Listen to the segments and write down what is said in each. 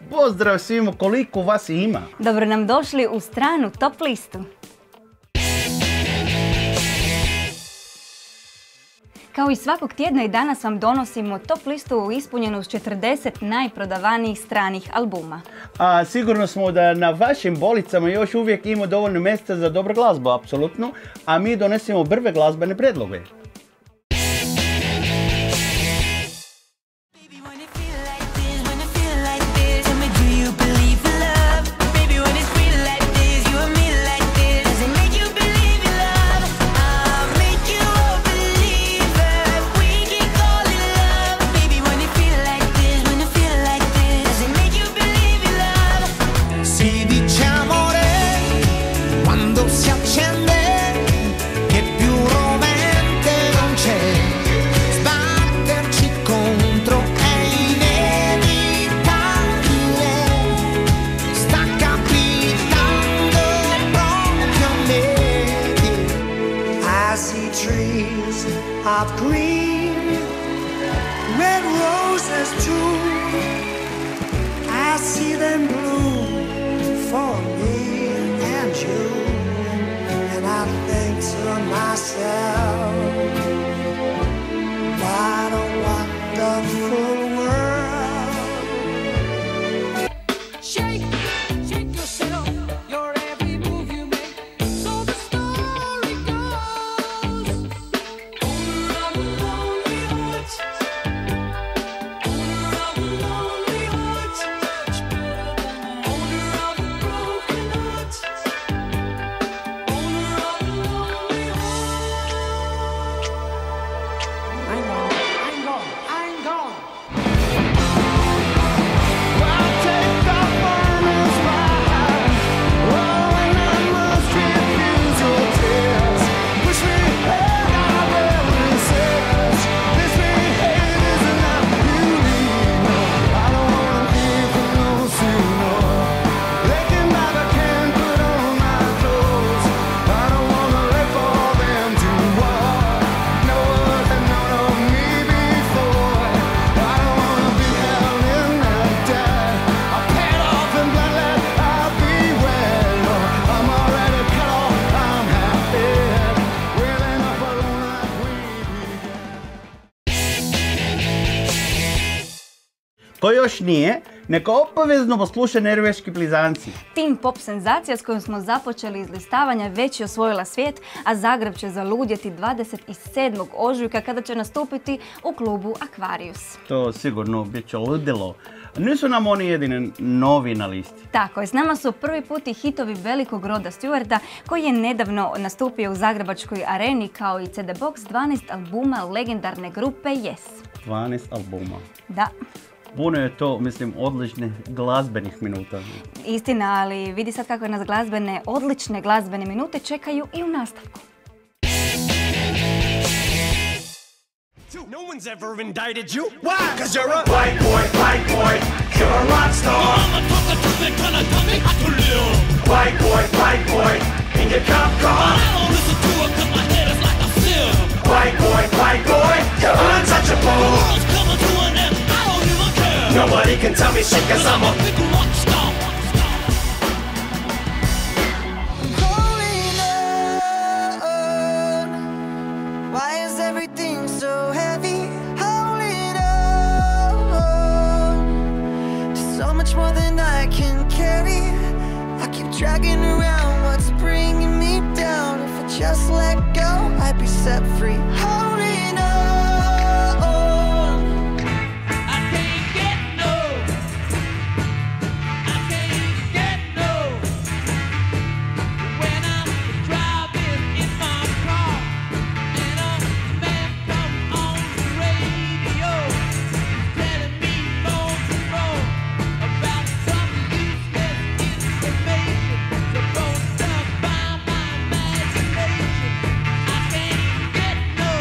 Pozdrav svima, koliko vas ima? Dobro nam došli u stranu Top listu. Kao i svakog tjedna i danas vam donosimo top listu ispunjenu s 40 najprodavanijih stranih albuma. A sigurno smo da na vašim bolicama još uvijek ima dovoljno mjesta za dobru glazbu, apsolutno, a mi donesemo prve glazbene predloge. Of green, red roses too. I see them bloom for me and you, and I think to myself, what a wonderful world. Shake, shake yourself, your every move you make, so the story goes. Ko još nije, neka obavezno posluša Norveški blizanci. Tim pop senzacija s kojom smo započeli izlistavanja već je osvojila svijet, a Zagreb će zaludjeti 27. ožujka kada će nastupiti u klubu Aquarius. To sigurno bit će ludilo. Nisu nam oni jedini novi na listi. Tako je, s nama su prvi put i hitovi velikog Roda Stewarta koji je nedavno nastupio u Zagrebačkoj areni kao i CD Box 12 albuma legendarne grupe Yes. 12 albuma. Da. Puno je to, mislim, odličnih glazbenih minuta. Istina, ali vidi sad kako nas odlične glazbene minute čekaju i u nastavku. No one's ever indicted you. Why? 'Cause you're a white boy, you're a rock star. White boy, in your cop car. I don't listen to it 'cause my head is like a sieve. White boy, you're untouchable. The world's coming to an end, I don't even care. Nobody can tell me shit 'cause I'm a big rock star. More than I can carry. I keep dragging around what's bringing me down. If I just let go, I'd be set free. Holding on. I can't get no. I can't get no. When I'm driving in my car and a man comes on the radio telling me more and more about some useless information supposed to find my imagination. I can't get no.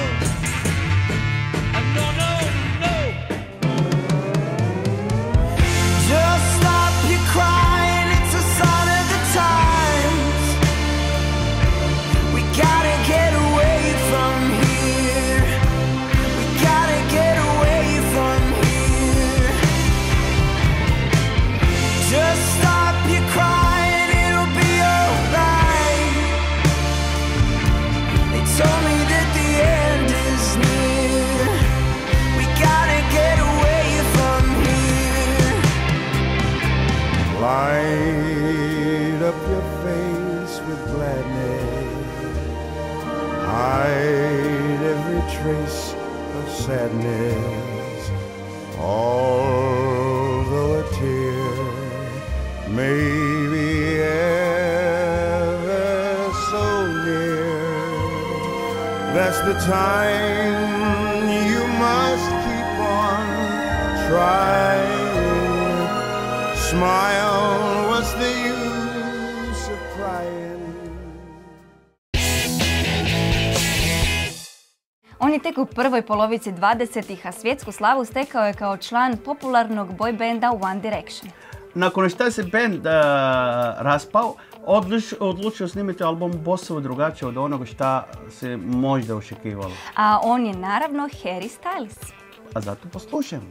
time, you must keep on trying. Smile, what's the use of crying? On je tek u prvoj polovici 20-ih, a svjetsku slavu stekao je kao član popularnog boy benda One Direction. Nakon što se band raspao, odlučio snimiti album Bossovo drugačije od onoga što se možda očekivalo. A on je naravno Harry Styles. A zato poslušajmo.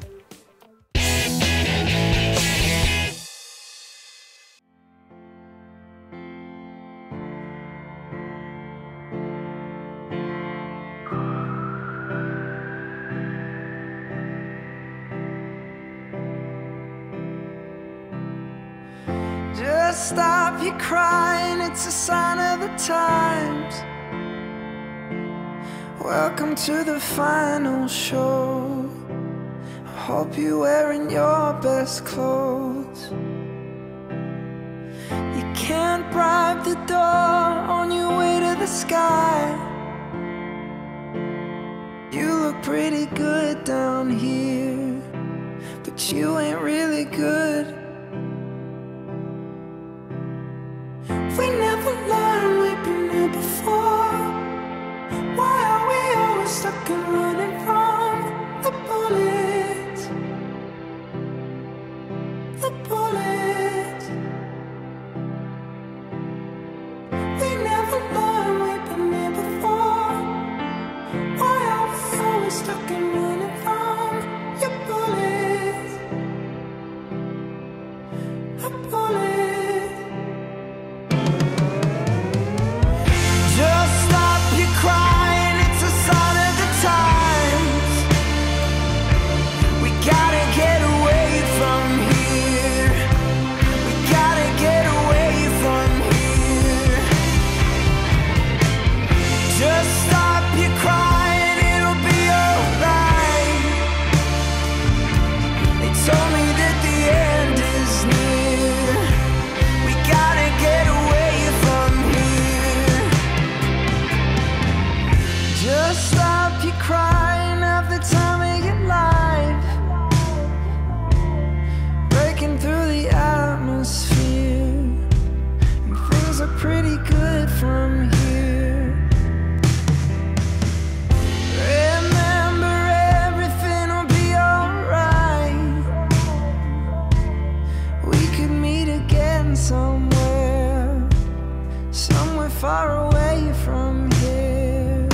Just stop your crying, it's a sign of the times. Welcome to the final show. I hope you're wearing your best clothes. You can't bribe the door on your way to the sky. You look pretty good down here, but you ain't really good. We never learned, we've been here before. Why are we always stuck and running from the bullets? The bullets. We never learned, we've been here before. Why are we always stuck and running from your bullets? The bullets. Just stop your crying, it's a sign of the times. We gotta get away from here. We gotta get away from here. Just stop your crying, it'll be alright. They told me that the end is near. We gotta get away from here. Just stop your crying, have the time of your life. Breaking through the atmosphere, and things are pretty good from here. Remember, everything will be alright. We could meet again somewhere, somewhere far away from here.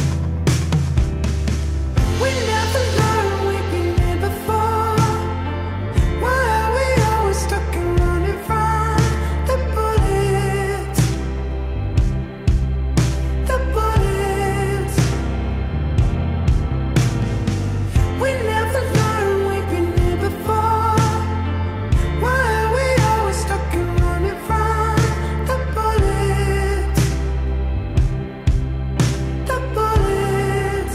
We never learned, we've been here before. Why are we always stuck and running from the bullets? The bullets. We never learned, we've been here before. Why are we always stuck and running from the bullets? The bullets.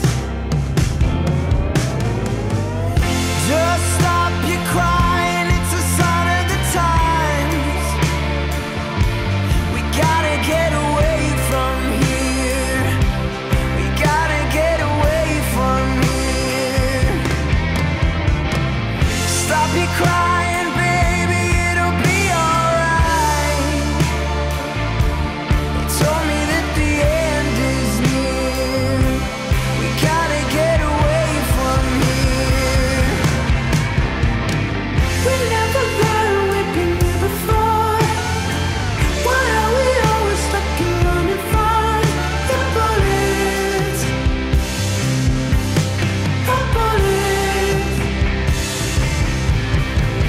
Just stop your crying, it's a sign of the times. We gotta get away from here. We gotta get away from here. Stop your crying, baby, it'll be alright. They told me that the end is near. We gotta get away from here. We never learned, we've been here before. Why are we always stuck and running from the bullets? The bullets.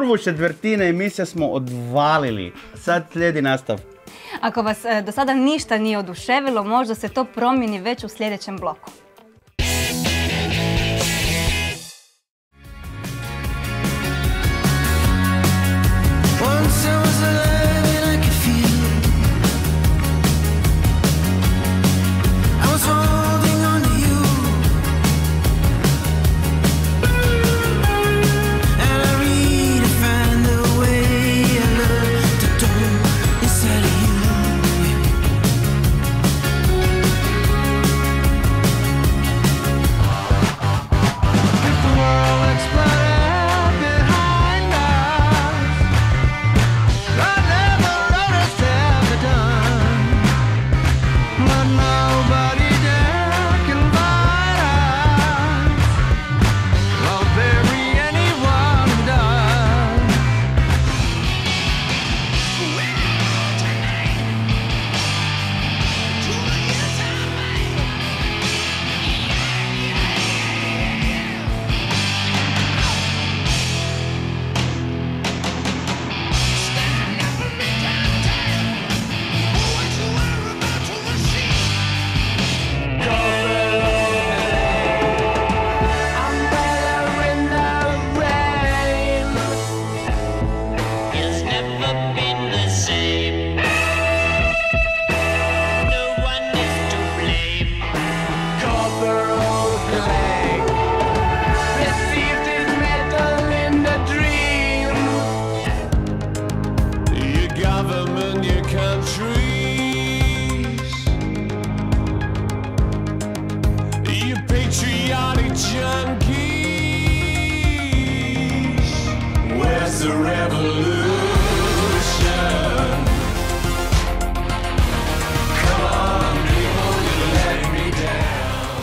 Prvu četvrtinu emisije smo odvalili. Sad slijedi nastav. Ako vas do sada ništa nije oduševilo, možda se to promijeni već u sljedećem bloku. Once I was alive and I could feel it. I was holding on to you, and I really find the way I love to dawn inside of you. If the world exploded behind us, I never noticed ever done, but nobody there can find us. I'll bury anyone who does. Umbrella in the rain. It's never been the same. No one is to blame. Copper old clay received his medal in the dream. Your government, your countries, your patriotic junkies. Where's the revolution? Come on, people, you're letting me down.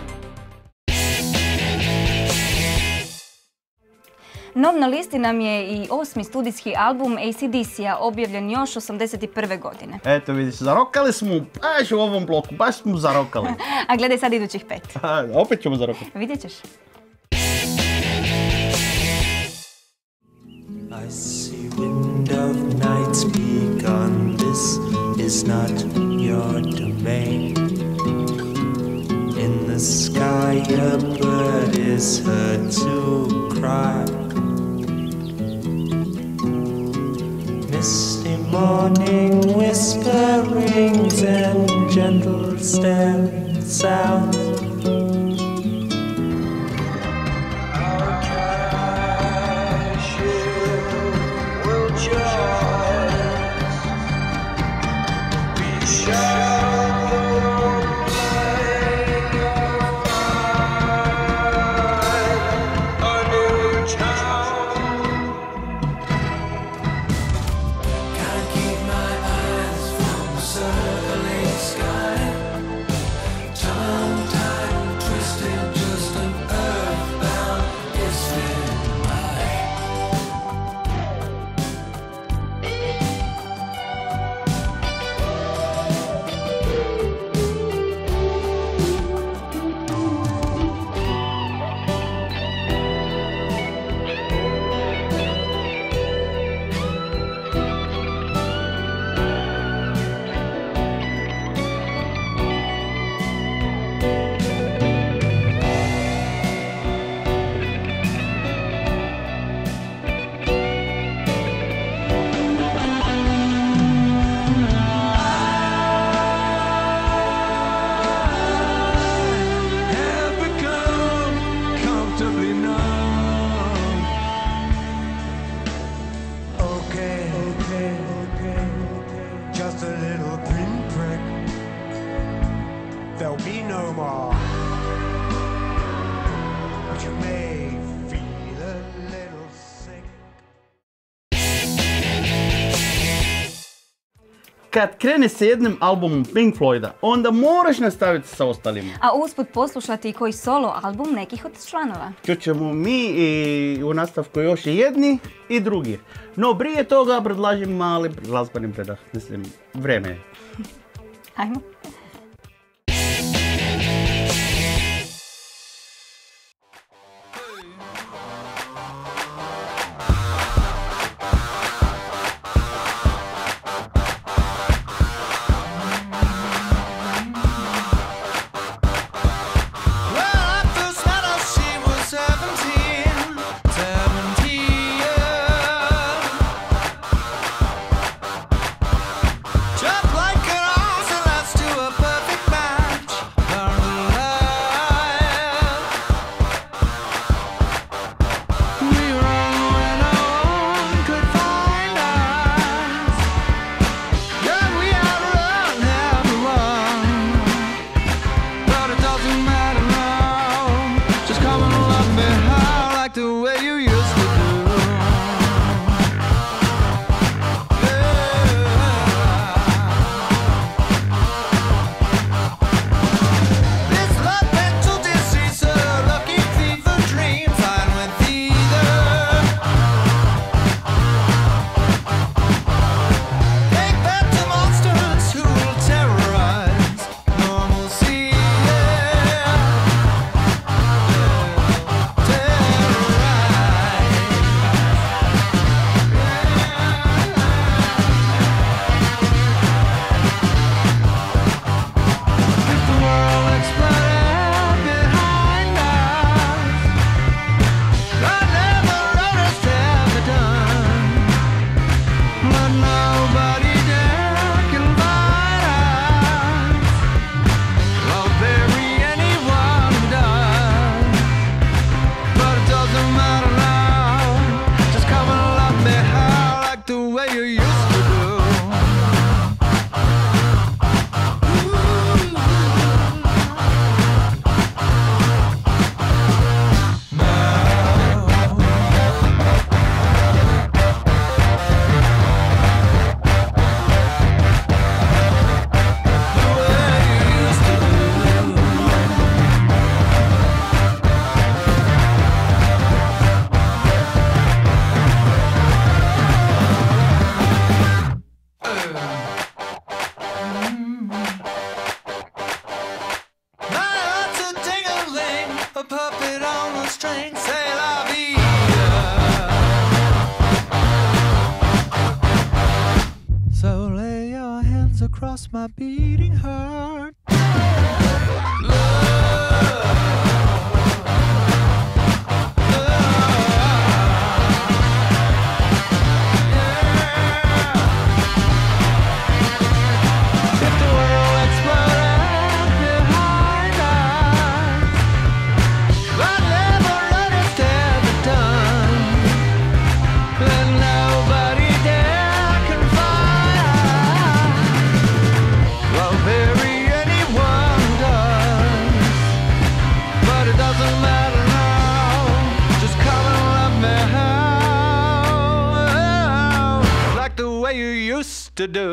Nov na listi nam je i 8. studijski album AC/DC-a, objavljen još 81. godine. Eto vidiš, zarokali smo baš u ovom bloku, baš smo zarokali. A gledaj sad idućih 5. Opet ćemo zarokati. Vidjet ćeš. I see wind of nights begun. This is not your domain. In the sky, a bird is heard to cry. Misty morning whisperings and gentle staring sounds. Kad krene s jednim albumom Pink Floyda, onda moraš nastaviti sa ostalima. A usput poslušati i koji solo album nekih od članova. Čućemo mi i u nastavku još i jedni i drugi. No prije toga predlažem mali glazbeni predah. Mislim, vreme je. Ajmo. comes across my beating heart. If the world exploded behind us, I'd never understand the done. But nobody there can find us. Well, maybe anyone does, but it doesn't matter now. Just come and let me out, like the way you used to do.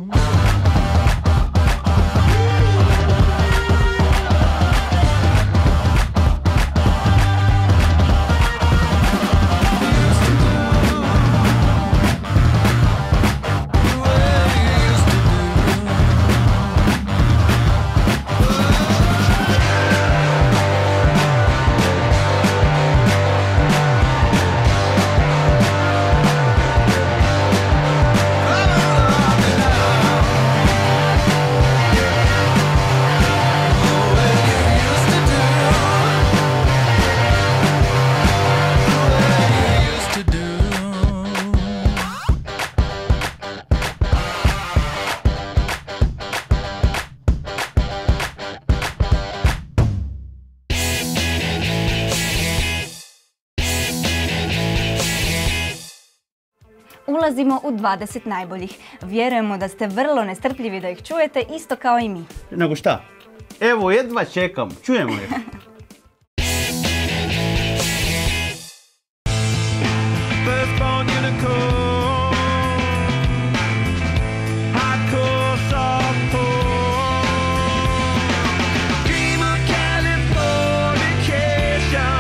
Ulazimo u 20 najboljih. Vjerujemo da ste vrlo nestrpljivi da ih čujete, isto kao i mi. Nego šta? Evo, jedva čekam. Čujemo ih. Firstborn unicorn, hardcore soft porn. Dream of Californication,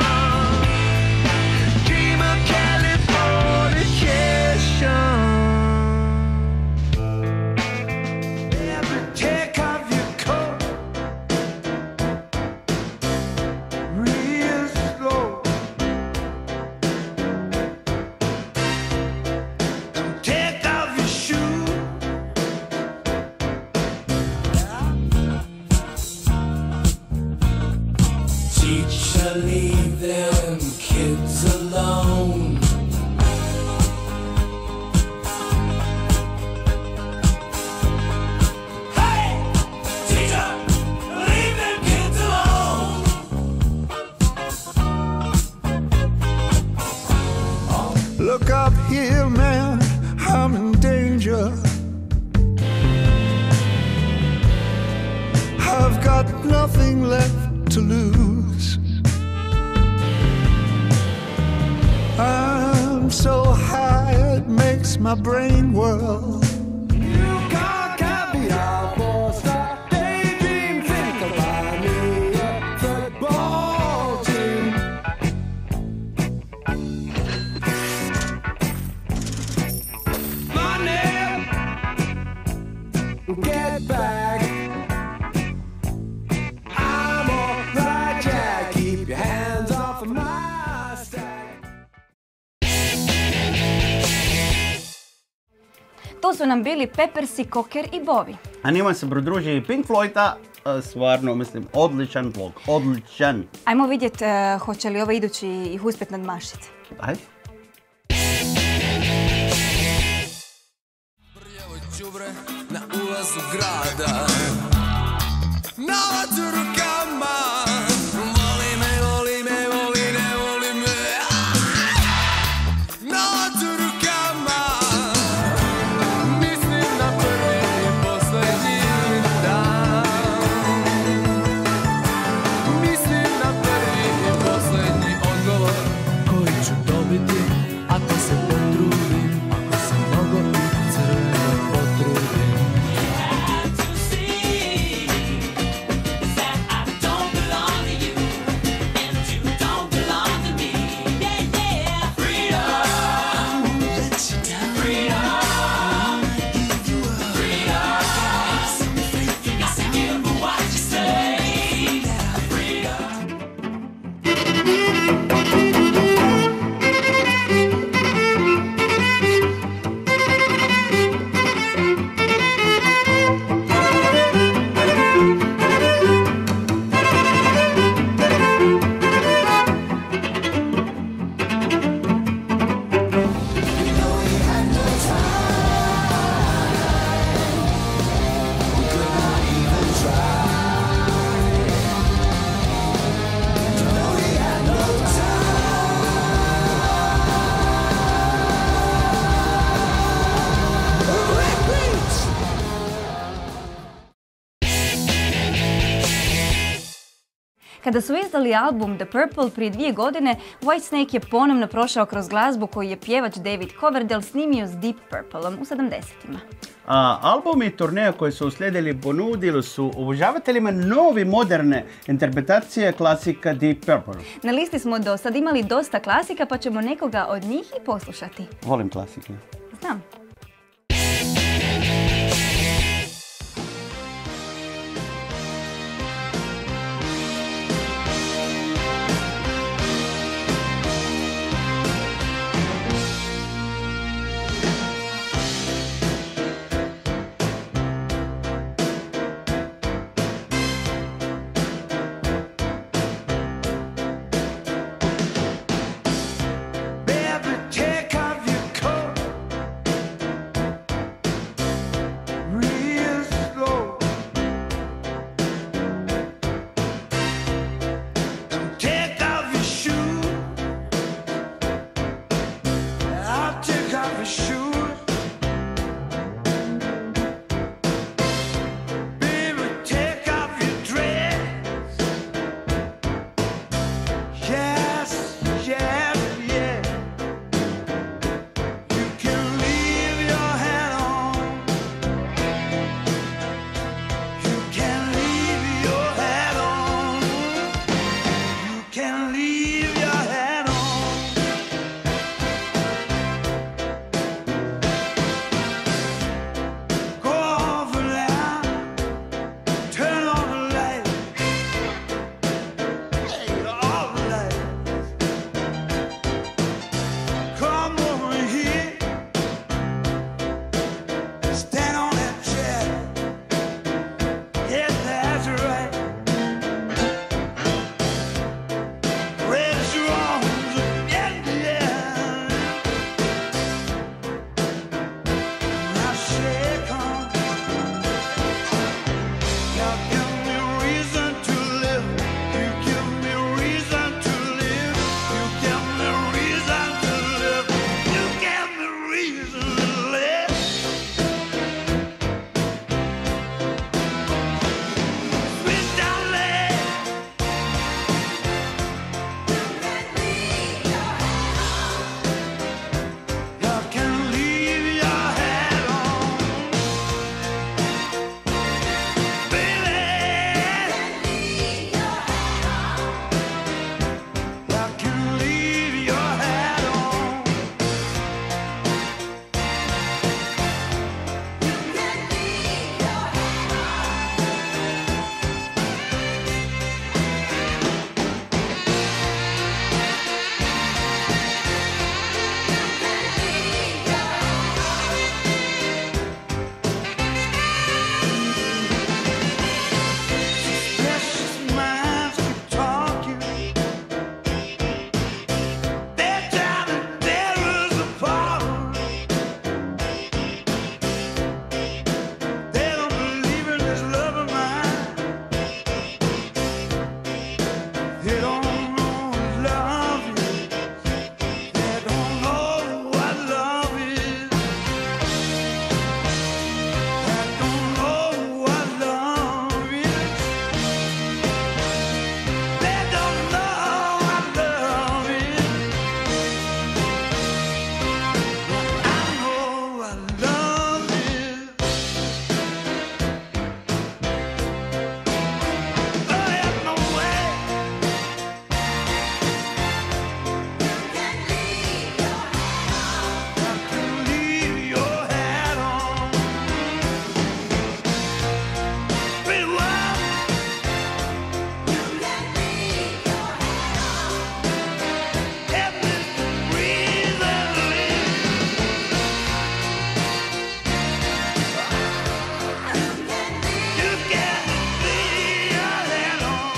dream of Californication. Every take of your coat, real slow. Take off your shoe. Teacher, leave them kids alone. Hey, teacher, leave them kids alone. Look up here, man, I'm in danger. I've got nothing left to lose. I'm so high it makes my brain whirl. You can't count me out for a start. Daydream, think about me, a football team. Money, get back. I'm alright, Jack. Keep your hands off of my stack. Tu su nam bili Peppersi, Cocker i Bowie. A njima se pridruži Pink Floyda, stvarno, mislim, odličan vlog, odličan. Ajmo vidjeti hoće li ovaj idući ih uspjeti nadmašiti. Ajde. Đubre na ulazu grada, novac u rukama. Voli me, voli me, voli, ne voli me. Novac u rukama. Mislim na prvi i posljednji dan. Mislim na prvi i posljednji odgovor koji ću dobiti ako se potrudim, ako se mnogo i crveno potrudim. To see that I don't Kada su izdali album The Purple prije 2 godine, Whitesnake je ponovno prošao kroz glazbu koju je pjevač David Coverdale snimio s Deep Purpleom u 70-ima. Albumi i turneja koji su uslijedili ponudili su obožavateljima novi moderne interpretacije klasika Deep Purple. Na listi smo do sad imali dosta klasika, pa ćemo nekoga od njih i poslušati. Volim klasike. Znam. Baby, take off your coat real slow. And take off your shoes. I'll take off your shoes. Baby, take off your dress. Yes, yes, yes. You can leave your hat on. You can leave your hat on. You can leave your hat on. Go over there. Turn on the light. Hey, all the lights. Come over here. Stand on that chair. Yes, that's right. Raise your arms up in the air. Now shake on. You give me reason to live. You give me reason to live. You give me reason to live. You give me reason to live. Sweet darling. You can leave your hat on. Baby. You can leave your hat on. Precious minds keep talking. They're trying to tear us apart. They don't believe in this love of mine. They don't know what love is. They don't know what love is. They don't know what love is. They don't know what love is. I know what love is. There's no way. You can leave your hat on. Pretty well. Give me reason to live. You can leave your hat on.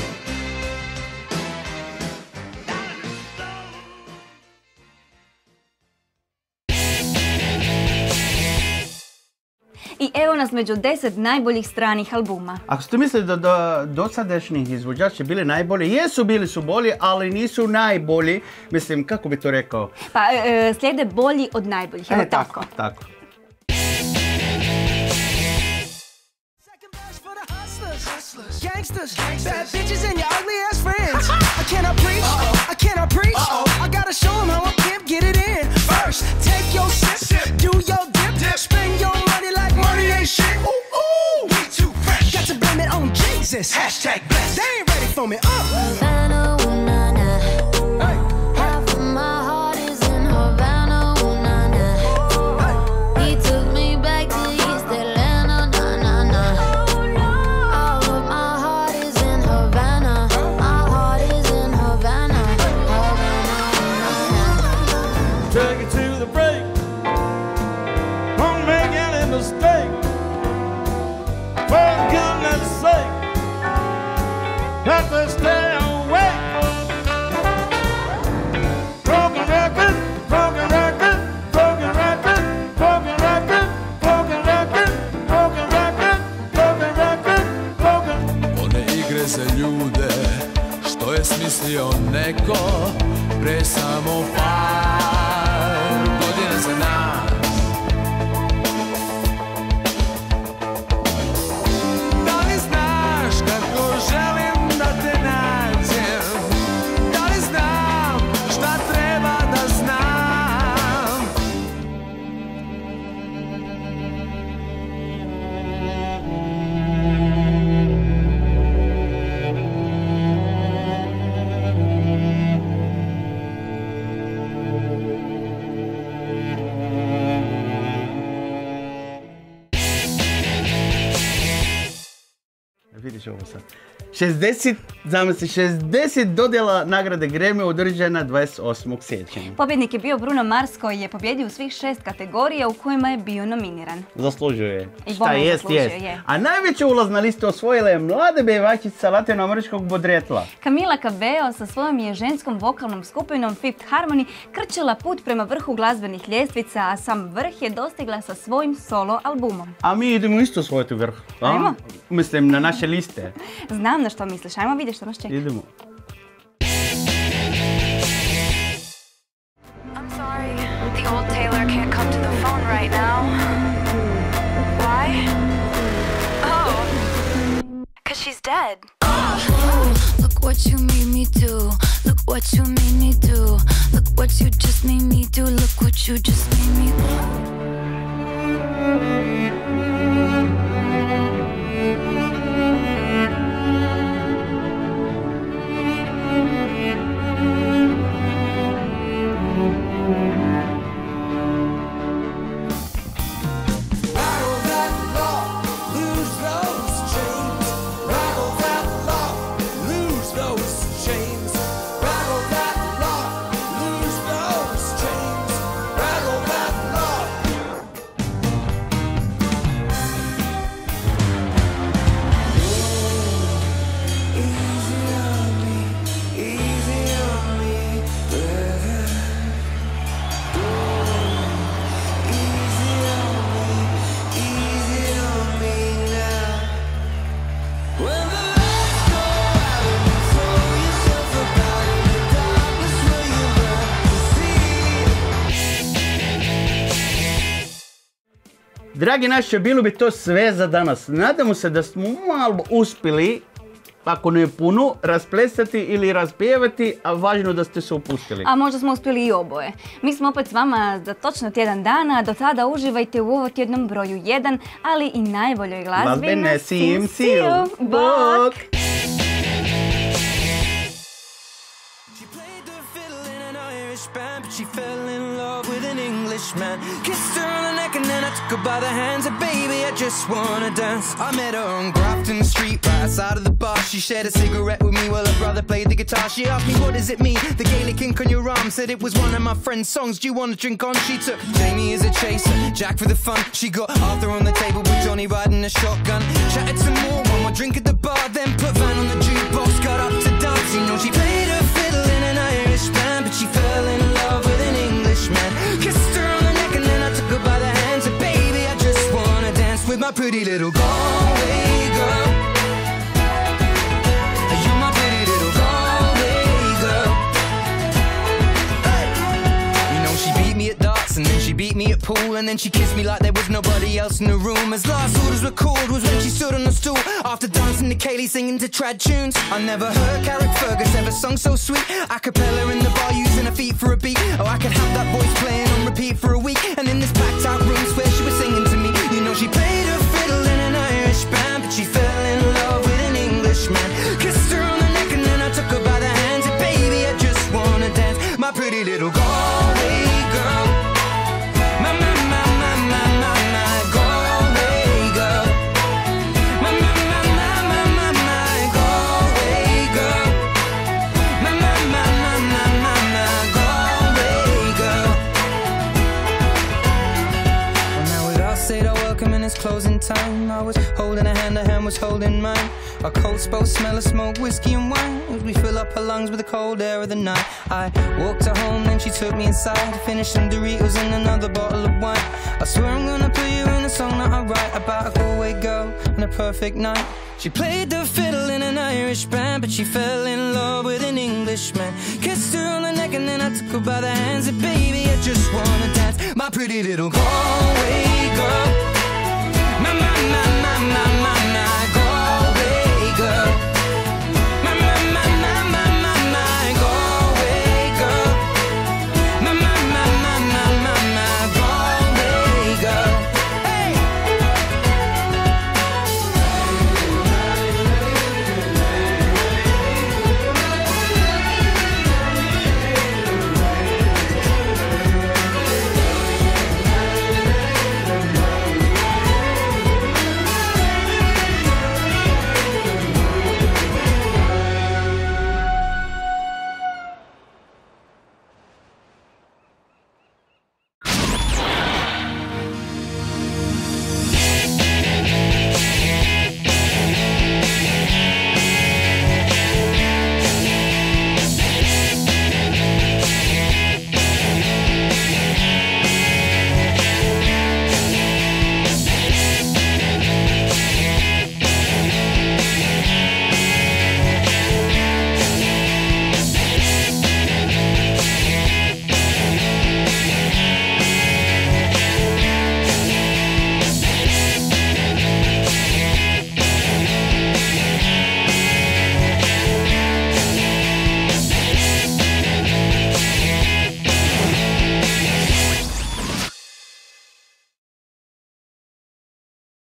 I evo nas među 10 najboljih stranih albuma. Ako ste mislili da dosadašnjih izvođača bili najbolji, jesu bili su bolji, ali nisu najbolji. Mislim, kako bi to rekao? Pa slijede bolji od najboljih, je li tako? Tako. Second best for the hustlers. Gang gangsters, bad bitches, and your ugly ass friends. I cannot preach, I cannot preach. I gotta show them how I can't get it in. First, take your sip, do your dip, spend your money like money ain't shit. Ooh, ooh, we too fresh. Got to blame it on Jesus. Hashtag blessed. They ain't ready for me. Havana, ooh, na, na. Half of my heart is in Havana, ooh, na, na. He took me back to East Atlanta, na, na, na. All of my heart is in Havana. My heart is in Havana, Havana, ooh, na, na. Take it to the break. Don't make any mistake. For goodness sake, got to stay awake. Broken record, broken record, broken record, broken record, broken record, broken record, broken record, broken. One igre za ljude, što je smislio neko pre samo par godina za nas. Da li znaš kako želim da te nađem? Da li znam šta treba da znam? Vidiš ovo sad. 60, zamisli, 60 dodjela nagrade Grammy održana 28. siječnja. Pobjednik je bio Bruno Mars koji je pobjedio u svih 6 kategorija u kojima je bio nominiran. Zaslužuje. I Šta bome jest, zaslužuje, jest. je. A najveći ulaz na listu osvojila je mlada pjevačica latinoameričkog podrijetla. Camila Cabello sa svojom je ženskom vokalnom skupinom Fifth Harmony krčila put prema vrhu glazbenih ljestvica, a sam vrh je dostigla sa svojim solo albumom. A mi idemo isto osvojiti vrh. a? Ajmo. Mislim, na naše liste. Znam na što misliš, ajmo vidjeti što nas čeka. Idemo. I'm sorry, the old Taylor can't come to the phone right now. Why? Oh, 'cause she's dead. Look what you made me do. Look what you made me do. Look what you just made me do. Look what you just made me do. Rattle that lock, lose those chains. Rattle that lock, lose those chains. Rattle that lock, lose those chains. Rattle that lock. Easy on me, easy on me, brother. Easy on me now. When the lights go out and you throw yourself about in the darkness where you learn to see. Dragi naši, bilo bi to sve za danas. Nadamo se da smo malo uspjeli, ako ne puno, rasplesati ili raspjevati, a važno da ste se opustili. A možda smo uspjeli i oboje. Mi smo opet s vama za točno tjedan dana, do tada uživajte u ovo tjednom broju 1, ali i najboljoj glazbi Glazbe na na CMC-u. Bok! Bok! She played the fiddle in an Irish band, but she fell in love with an Englishman. Kissed her on the neck and then I took her by the hands. And baby, I just wanna dance. I met her on Grafton Street, right outside of the bar. She shared a cigarette with me while her brother played the guitar. She asked me, what does it mean? The Gaelic ink on your arm. Said it was one of my friend's songs. Do you want to drink on? She took Jamie as a chaser, Jack for the fun. She got Arthur on the table with Johnny riding a shotgun. Chatted some more, one more drink at the bar. Then put Van on the jukebox, got up to dance. You know she played her fiddle in an Irish band, but she fell in love with an Englishman. Kissed her on the neck and then I took her by the hands. And baby, I just wanna dance with my pretty little Galway girl. You're my pretty little Galway girl. Hey. You know she beat me at darts and then she beat me at pool and then she kissed me like there was nobody else in the room. As last orders were called was when she stood on the stool after dancing to Kaylee singing to trad tunes. I never heard Carrick Fergus ever sung so sweet. A cappella in the bar using her feet for a beat. Oh, I could have that voice playing on repeat for a week. And in this packed out room swear she was singing to me. You know she played her fiddle in an Irish band, but she fell in love with an Englishman. Kissed her on the neck and then I took her by the hands. And baby, I just wanna dance, my pretty little Galway girl. My Galway girl. My Galway girl. My Galway girl. Well, now we'd all said our welcome and it's closing time. I was holding her hand was holding mine. Our coats both smell of smoke, whiskey and wine as we fill up her lungs with the cold air of the night. I walked her home, then she took me inside to finish some Doritos and another bottle of wine. I swear I'm gonna put you in a song that I write about a Galway girl and a perfect night. She played the fiddle in an Irish band, but she fell in love with an Englishman. Kissed her on the neck and then I took her by the hands. And baby, I just wanna dance, my pretty little Galway girl. My